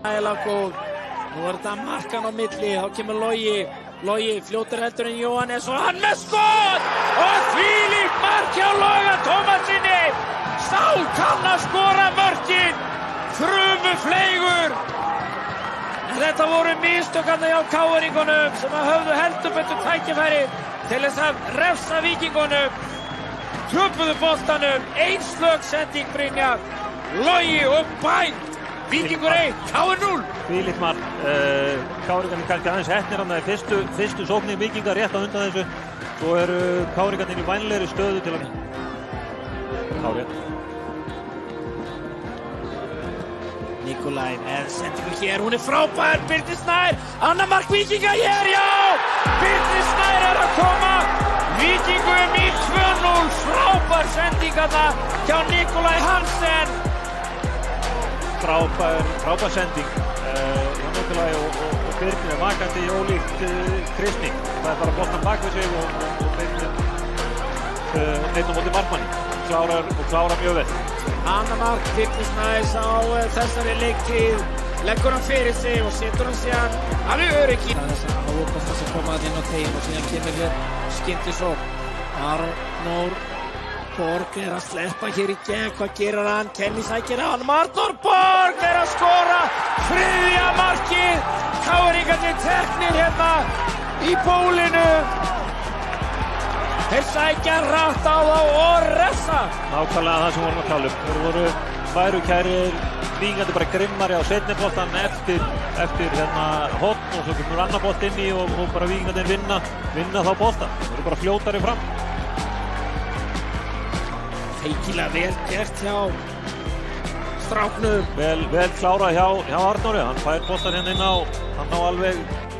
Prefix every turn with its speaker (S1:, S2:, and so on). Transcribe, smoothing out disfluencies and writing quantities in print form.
S1: Ægilega góð. Nú þetta markan á milli, þá kemur Logi fljótur heldur en Jóhannes og hann með skot! Og þvílíkt mark hjá Loga Tómassyni! Sá kann að skora mörkin! Þrumufleygur! En þetta voru mistökarna hjá KR-ingunum sem höfðu heldur betur tækifæri til þess að refsa Víkingunum. Töpuðu boltanum, einslög sending Brynjar, Logi og bænt! Víkingur 1, KR 0.
S2: Þvílíkt mark. KR-ingarnir kannski aðeins heppnir hann í fyrstu sóknin Víkingar rétt á undan þessu. Svo eru KR-ingarnir í vænlegri stöðu til að KR.
S1: Nikolaj með sendingu hér, hún frábær, Birnir Snær, annað mark Víkinga hér, já! Birnir Snær að koma, Víkingum í 2-0, frábær sendingarna hjá Nikolaj Hansen.
S2: Frábær sending hjá Nikolaj og Birnir vakandi ólíkt Kristni. Það bara boltan bak við sig og Birnir neitt á móti markmanni. Klárar mjög vel.
S1: Annað mark Birnir Snæs á þessari leiktíð. Leggur hann fyrir sig og setur hann síðan alveg öryggi. Það er þess að áopast þess að koma inn á tegin og síðan kemur hér skyndisókn. Arnór Borg að sleppa hér í gegn, hvað gerir hann? Kenny sækir hann, Arnór Borg að skora þriðja markið. KR-ingarnir teknir hérna í bólinu. Þeir sækja rætt á þá og refsa.
S2: Nákvæmlega það sem vorum að tala um. Þeir voru værukærir, Víkingarnir bara grimmari á seinni boltann eftir horn og svo kemur annar bolt inn í og bara Víkingarnir vinna þá boltann. Þeir eru bara fljótari fram.
S1: Feikilega vel gert hjá stráknum.
S2: Vel klárað hjá Arnóri, hann fær boltann hérna inn á, hann á alveg